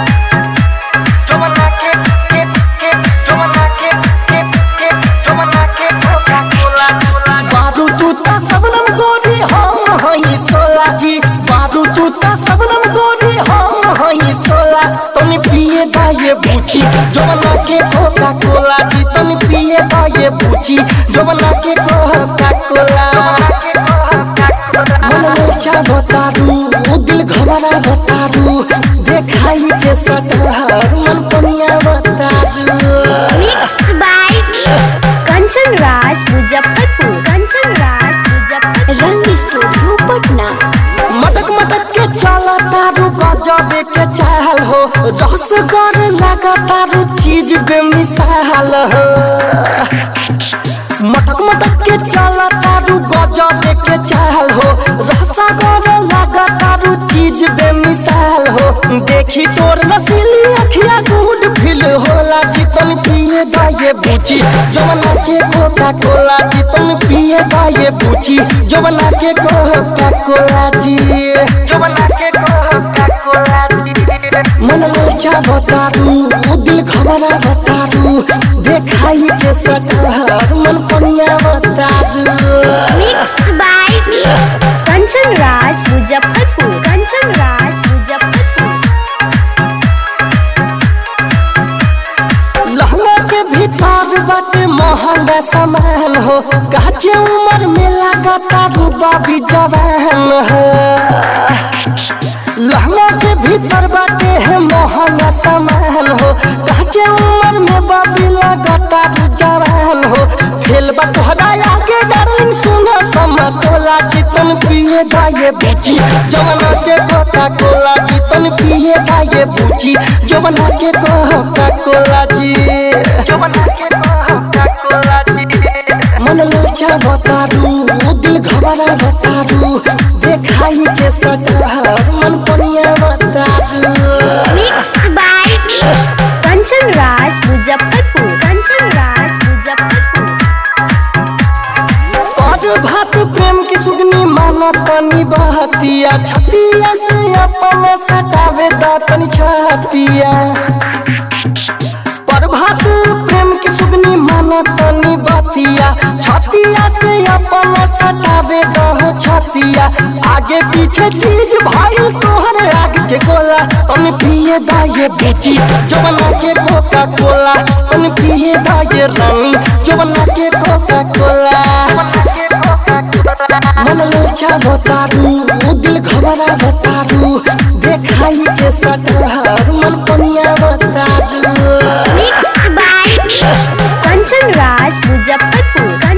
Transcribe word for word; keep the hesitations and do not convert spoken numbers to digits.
ये बूची जो बना के कोका कोला जी तनी पिए दा ये बूची जो बना के कोका कोला मन में क्या बतारू दिल घबरा बतारू देखाई के सटहर मन पनिया बतारू mix by Kanchan Raj Muzaffarpur Kanchan Raj Muzaffarpur Rang studio Patna. मटक मटक के चला तारू गजब के चाल हो रस कर लगा तारू चीज बेमिसाल हो मटक मटक के चला तारू गजब के चाल हो रस कर लगा तारू चीज बेमिसाल हो देखी तोर नसीली अखिया गुड फील होला चितन पिए दा ये बूची जो बना के कोका कोला चितन पिए दा ये बूची जो बना के कोका कोला जी जो बना के कोका कोला जी मन में क्या बतारू दिल खबरा बतारू देखाई के सटहर मन पनिया बतारू मिक्स बाय कंचन राज मुजफ्फरपुर कंचन राज मुजफ्फरपुर। लहंगा के भीतर बाटे महंगा सामान हो काचे उम्र में लगाता रूबा भी जवान है लहंगा के भीतर बाटे है महंगा सामान हो काचे उम्र में बाबी लगाता जवान हो खेल बा तोहरा आगे डार्लिंग सुना समतोला चितन पिए दा ये बूची जवना के कोका कोला चितन पिए दा ये बूची जवना के कोका कोला जी जवना के कोका कोला जी मन लोचा बतारू दिल घबरा बतारू देखाई के सटहर मन पनिया बतारू मिक्स बाय कंचन राज मुजफ्फरपुर कंचन राज मुजफ्फरपुर। और भात प्रेम की सुगनी माना तनी बहतिया छतिया से अपन सटावे दा तनी छतिया पर भात प्रेम की सुगनी माना तनी बतिया छतिया से अपन सटावे दा छतिया आगे पीछे चीज भाई तोहर आग के गोला तनी पिए दा ये बूची जो बना के कोका कोला तनी पिए दा ये रानी जो बना के कोका कोला मन लोचा बतारू दिल घबरा बतारू देखाई के सटहर मन पनिया बतारू मिक्स बाय कंचन राज मुजफ्फरपुर।